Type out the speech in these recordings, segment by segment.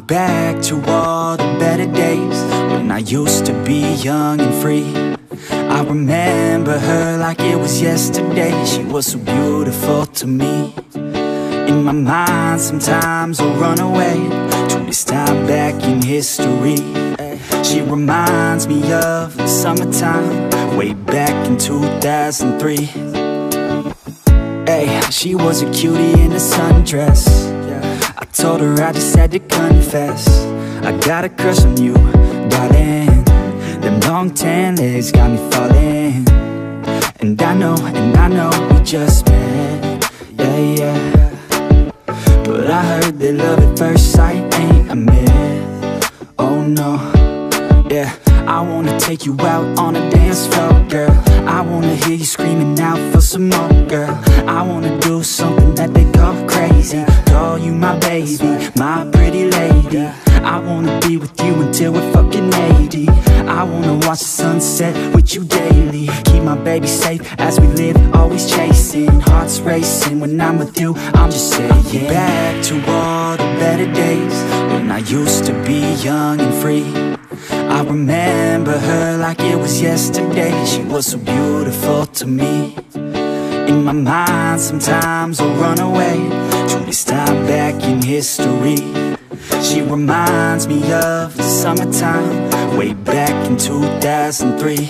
think back to all the better days when I used to be young and free. I remember her like it was yesterday. She was so beautiful to me. In my mind sometimes I'll run away to this time back in history. She reminds me of the summertime, way back in 2003. Hey, she was a cutie in a sundress. I told her I just had to confess, I got a crush on you, darling. Them long tan legs got me falling. And I know we just met, yeah. But I heard that love at first sight ain't a myth. Oh no, yeah. I wanna take you out on a dance floor, girl. I wanna hear you screaming out for some more, girl. I wanna do something that they call crazy, call you my baby, my pretty lady. I wanna be with you until we're fucking 80. I wanna watch the sunset with you daily, keep my baby safe as we live, always chasing, hearts racing. When I'm with you, I'm just saying, back to all the better days when I used to be young and free. I remember her like it was yesterday. She was so beautiful to me. In my mind sometimes I'll run away to this time back in history. She reminds me of the summertime, way back in 2003.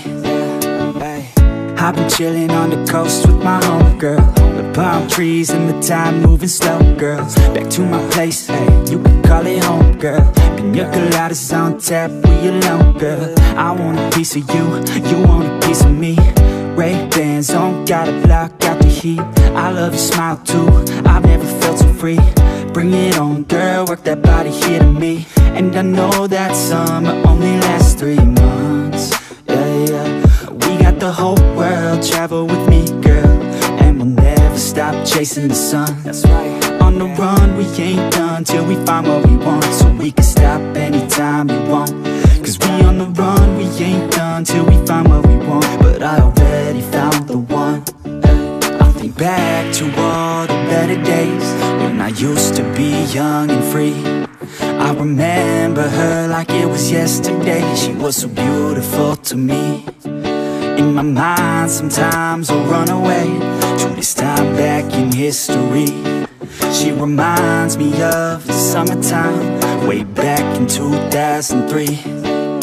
I've been chilling on the coast with my homegirl, the palm trees and the time moving slow, girls. Back to my place, hey, you can call it home, girl. Pina coladas on tap, we alone, girl. I want a piece of you, you want a piece of me. Ray-Bans on, gotta block out the heat. I love your smile too, I've never felt so free. Bring it on, girl, work that body here to me. And I know that summer only lasts 3 months, yeah. We got the whole world, travel with me, girl. And we'll never stop chasing the sun. That's right. On the run, we ain't done till we find what we want. So we can stop anytime you want. Cause we on the run, we ain't done till we find what we want. But I already found the one. I think back to all the better days when I used to be young and free. I remember her like it was yesterday. She was so beautiful to me. In my mind sometimes I'll run away to this time back in history. She reminds me of the summertime, way back in 2003.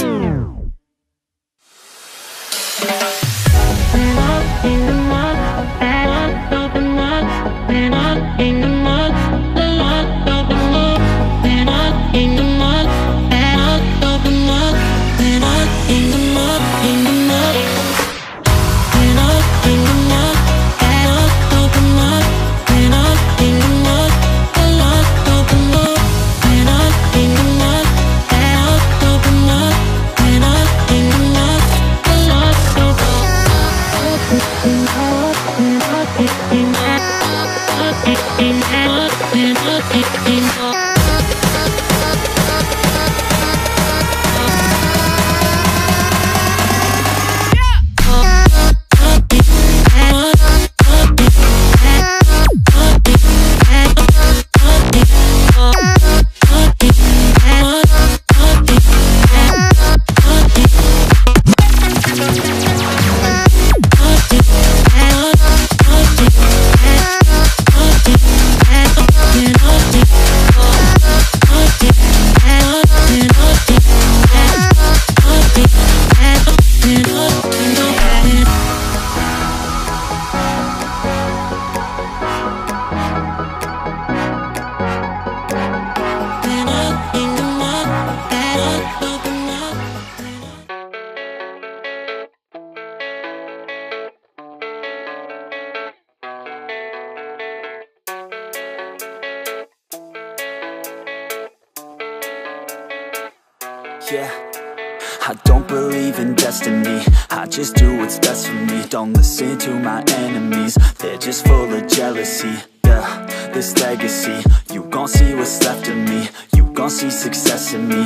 Yeah, I don't believe in destiny, I just do what's best for me. Don't listen to my enemies, they're just full of jealousy. Yeah, this legacy, you gon' see what's left of me. You gon' see success in me, you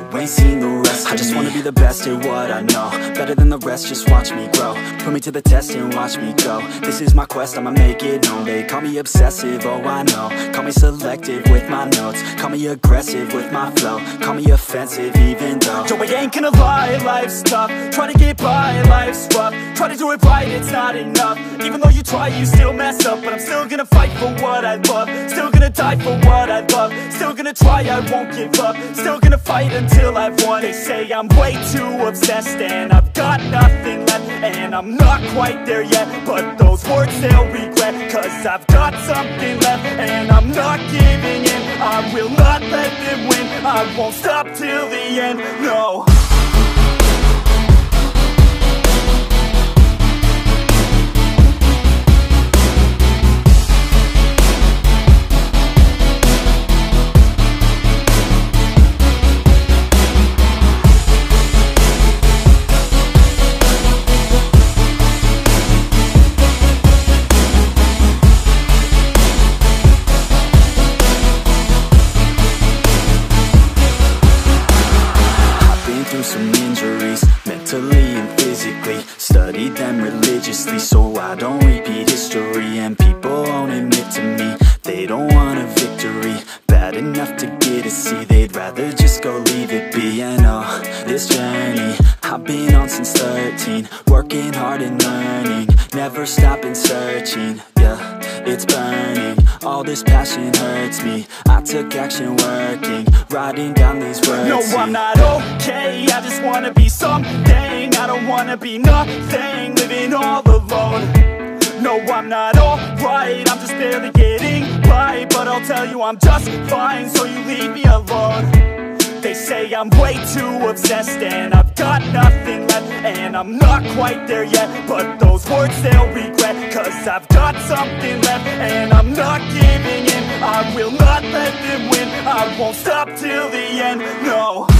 ain't seen the rest of me. I just wanna be the best at what I know, better than the rest, just watch me grow. Put me to the test and watch me go. This is my quest, I'ma make it known. They call me obsessive, oh I know. Call me selective with my notes. Call me aggressive with my flow. Call me offensive even though Joe, I ain't gonna lie, life's tough. Try to get by, life's rough. Try to do it right, it's not enough. Even though you try, you still mess up. But I'm still gonna fight for what I love. Still gonna die for what I love. Still gonna try, I won't give up. Still gonna fight until I've won. They say I'm way too obsessed and I've got nothing left, and I'm not quite there yet, but those words they'll regret. Cause I've got something left and I'm not giving in. I will not let them win. I won't stop till the end, no. Some injuries, mentally and physically. Studied them religiously so I don't repeat history. And people won't admit to me they don't want a victory bad enough to get a C. They'd rather just go leave it be. And oh, this journey I've been on since 13. Working hard and learning, never stopping searching. Yeah, it's burning, all this passion hurts me. I took action working, writing down these words. No, I'm not okay, I just wanna be something. I don't wanna be nothing, living all alone. No, I'm not alright, I'm just barely getting by. But I'll tell you I'm just fine, so you leave me alone. They say I'm way too obsessed and I've got nothing left, and I'm not quite there yet, but those words they'll regret. Cause I've got something left and I'm not giving in. I will not let them win. I won't stop till the end, no.